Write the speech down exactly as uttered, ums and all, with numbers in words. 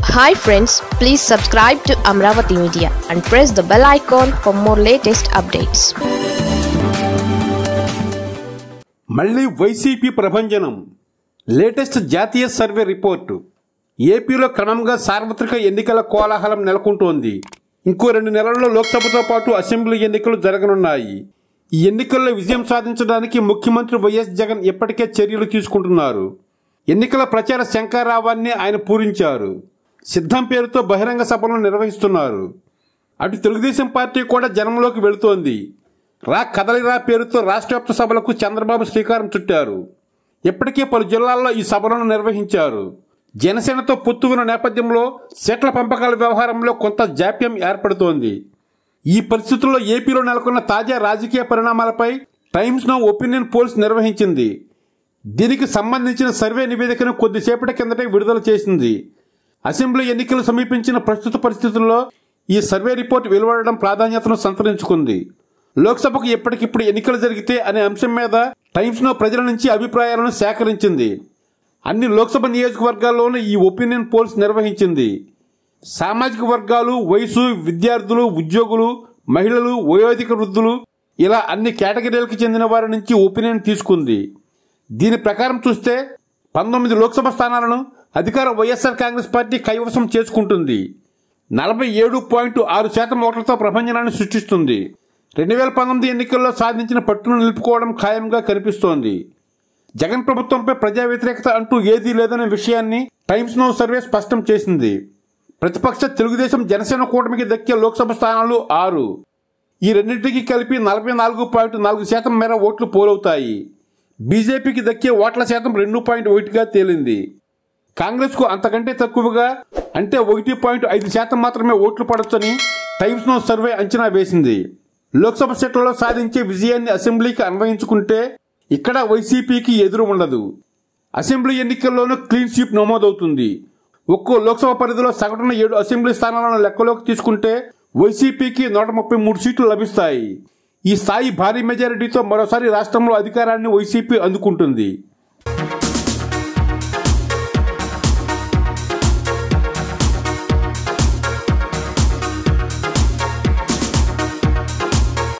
Hi friends, please subscribe to Amravati Media and press the bell icon for more latest updates. మళ్ళీ వైసీపీ ప్రభంజనం. Latest జాతీయ survey report. ఏపీలో క్రమంగా సార్వత్రిక ఎన్నికల కోలాహలం నెలకొంటోంది. ఇంకో రెండు నెలల్లో లోక్సభతో పాటు అసెంబ్లీ ఎన్నికలు జరగనున్నాయి. ఈ ఎన్నికల్లో విజయం సాధించడానికి ముఖ్యమంత్రి వైఎస్ జగన్ ఇప్పటికే చర్యలు తీసుకుంటున్నారు. ఎన్నికల ప్రచార శంఖారావాన్ని ఆయన పూరించారు. సిద్ధం పేరుతో బహిరంగ సభలను నిర్వహిస్తున్నారు. అటు తెలుగుదేశం పార్టీ కూడా జనంలోకి వెళుతోంది. రా కదలిరా పేరుతో రాష్ట్రవ్యాప్త సభలకు చంద్రబాబు శ్రీకారం చుట్టారు. ఇప్పటికే పలు జిల్లాల్లో ఈ సభలను నిర్వహించారు. జనసేనతో పొత్తు ఉన్న నేపథ్యంలో సీట్ల పంపకాల వ్యవహారంలో కొంత జాప్యం ఏర్పడుతోంది. ఈ పరిస్థితుల్లో ఏపీలో నెలకొన్న తాజా రాజకీయ పరిణామాలపై టైమ్స్ నౌ ఒపీనియన్ పోల్స్ నిర్వహించింది. దీనికి సంబంధించిన సర్వే నివేదికను కొద్దిసేపటి కిందటే విడుదల చేసింది. అసెంబ్లీ ఎన్నికలు సమీపించిన ప్రస్తుత పరిస్థితుల్లో ఈ సర్వే రిపోర్ట్ వెలువడడం ప్రాధాన్యతను సంతరించుకుంది. లోక్సభకు ఎప్పటికిప్పుడు ఎన్నికలు జరిగితే అనే అంశం మీద టైమ్స్ నౌ ప్రజల నుంచి అభిప్రాయాలను సేకరించింది. అన్ని లోక్సభ నియోజకవర్గాల్లోనూ ఈ ఒపీనియన్ పోల్స్ నిర్వహించింది. సామాజిక వర్గాలు, వయసు, విద్యార్థులు, ఉద్యోగులు, మహిళలు, వయోధిక వృద్ధులు ఇలా అన్ని కేటగిరీలకు చెందిన వారి నుంచి ఒపీనియన్ తీసుకుంది. దీని ప్రకారం చూస్తే పంతొమ్మిది లోక్సభ స్థానాలను అధికార వైఎస్ఆర్ కాంగ్రెస్ పార్టీ కైవసం చేసుకుంటుంది. నలభై ఏడు పాయింట్ ఆరు శాతం ఓట్లతో ప్రభంజనాన్ని సృష్టిస్తుంది. రెండు వేల పంతొమ్మిది ఎన్నికల్లో సాధించిన పట్టును నిలుపుకోవడం ఖాయంగా కనిపిస్తోంది. జగన్ ప్రభుత్వంపై ప్రజా వ్యతిరేకత అంటూ ఏదీ లేదనే విషయాన్ని టైమ్స్ నౌ సర్వే స్పష్టం చేసింది. ప్రతిపక్ష తెలుగుదేశం జనసేన కూటమికి దక్కే లోక్సభ స్థానాలు ఆరు. ఈ రెండింటికి కలిపి నలభై నాలుగు పాయింట్ నాలుగు శాతం మేర ఓట్లు పోలవుతాయి. బీజేపీకి దక్కే ఓట్ల శాతం రెండు పాయింట్ ఒకటిగా తేలింది. కాంగ్రెస్కు అంతకంటే తక్కువగా అంటే ఒకటి పాయింట్ ఐదు శాతం మాత్రమే ఓట్లు పడొచ్చని టైమ్స్ నౌ సర్వే అంచనా వేసింది. లోక్సభ సీట్లలో సాధించే విజయాన్ని అసెంబ్లీకి అన్వయించుకుంటే ఇక్కడ వైసీపీకి ఎదురు ఉండదు. అసెంబ్లీ ఎన్నికల్లోనూ క్లీన్ స్వీప్ నమోదవుతుంది. ఒక్కో లోక్సభ పరిధిలో సగటున ఏడు అసెంబ్లీ స్థానాలను లెక్కలోకి తీసుకుంటే వైసీపీకి నూట ముప్పై మూడు సీట్లు లభిస్తాయి. ఈ స్థాయి భారీ మెజారిటీతో మరోసారి రాష్ట్రంలో అధికారాన్ని వైసీపీ అందుకుంటుంది.